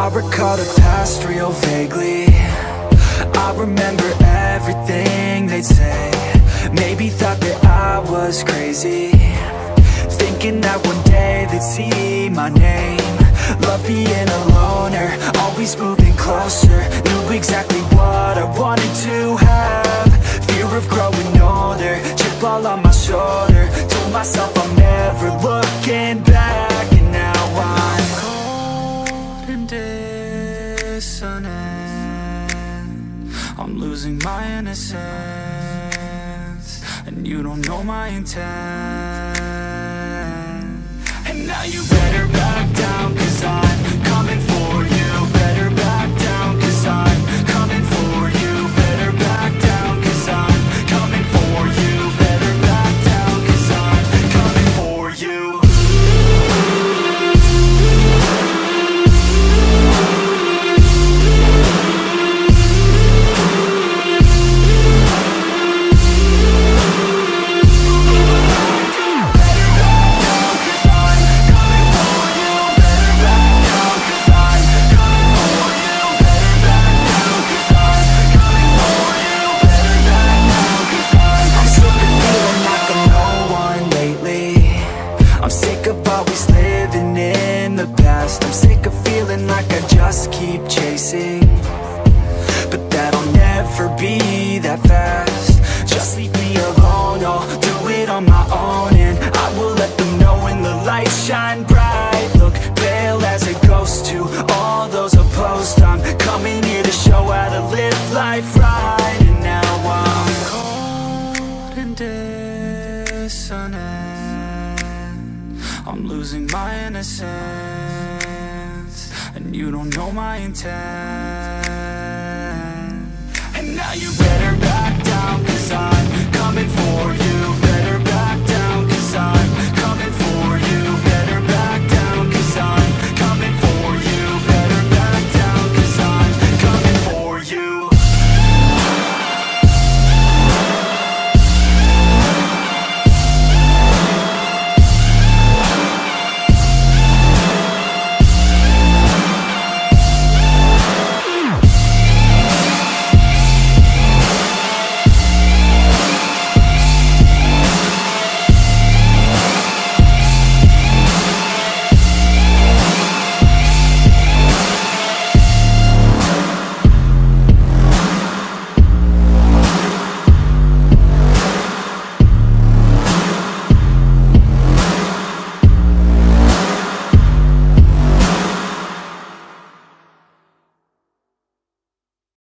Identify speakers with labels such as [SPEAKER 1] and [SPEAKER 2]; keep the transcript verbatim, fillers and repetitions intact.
[SPEAKER 1] I recall the past real vaguely. I remember everything they'd say. Maybe thought that I was crazy, thinking that one day they'd see my name. Love being a loner, always moving closer. Knew exactly what I wanted to have. Fear of growing older, chip all on my shoulder. Told myself I'm never looking back. And now I'm cold and dissonant. I'm losing my innocence, and you don't know my intent. And now you better back down, cause I'm coming for you. Better back down, cause I'm coming for you. Better back down, cause I'm coming for you. Better back down, cause I'm coming for you. I'm sick of feeling like I just keep chasing, but that'll never be that fast. Just leave me alone, I'll do it on my own. And I will let them know when the lights shine bright. Look pale as a ghost to all those opposed. I'm coming here to show how to live life right. And now I'm cold and dissonant. I'm losing my innocence, and you don't know my intent. And now you better